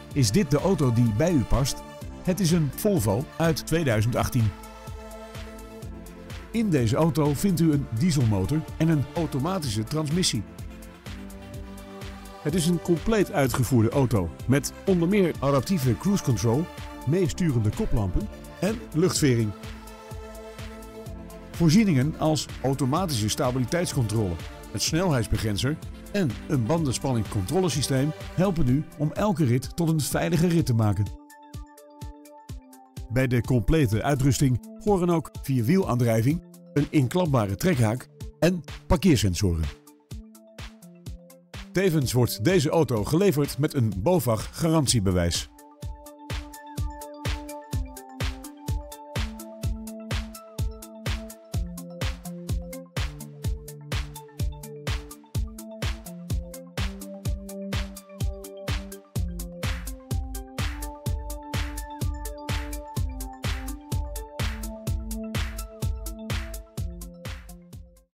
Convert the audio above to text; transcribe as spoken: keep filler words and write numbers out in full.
Is dit de auto die bij u past? Het is een Volvo uit tweeduizend achttien. In deze auto vindt u een dieselmotor en een automatische transmissie. Het is een compleet uitgevoerde auto met onder meer adaptieve cruise control, meesturende koplampen en luchtvering. Voorzieningen als automatische stabiliteitscontrole, een snelheidsbegrenzer en een bandenspanningscontrolesysteem helpen u om elke rit tot een veilige rit te maken. Bij de complete uitrusting horen ook vierwielaandrijving, een inklapbare trekhaak en parkeersensoren. Tevens wordt deze auto geleverd met een BOVAG garantiebewijs.